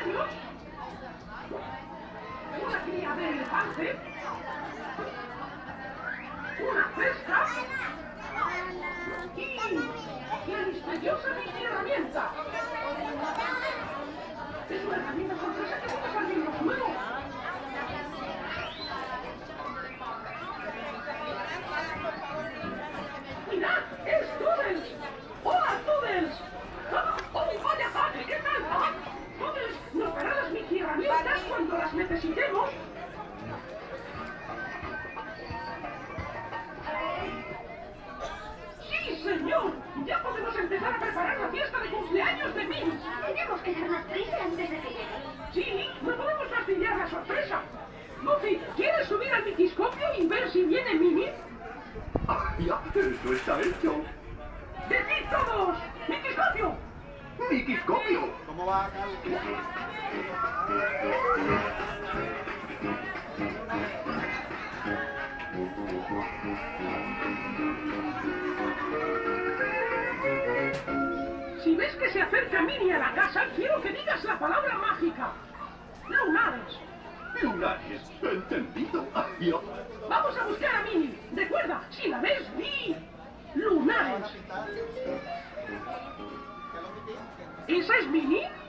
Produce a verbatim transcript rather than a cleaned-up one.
cumpleaños? ¿Una cría de elefante? ¿Una cesta? ¿Y la misteriosa Mini herramienta? Es una herramienta sorpresa que puede salir en los juegos. ¡Mirad! ¡Es Toodles! ¡Hola, Toodles! ¡Ah! ¡Oh, vaya padre! ¿Qué tal? ¡Ah! Toodles nos dará las Mickey herramientas cuando las necesitemos. ¡Sí, señor! ¡Ya podemos empezar a preparar la fiesta de cumpleaños de Minnie! Tenemos que dar más prisa antes de que llegue. Sí, no podemos fastidiar la sorpresa. Goofy, ¿quieres subir al miquiscopio y ver si viene Minnie? ¡Ah, ya! ¡Eso está hecho! ¡Decid todos! ¡Miquiscopio! ¡Miquiscopio! ¿Cómo va, Cal? Si ves que se acerca Minnie a la casa, quiero que digas la palabra mágica. Lunares. Lunares, entendido. Adiós. Vamos a buscar a Minnie. Recuerda, si la ves, di lunares. ¿Esa es Minnie?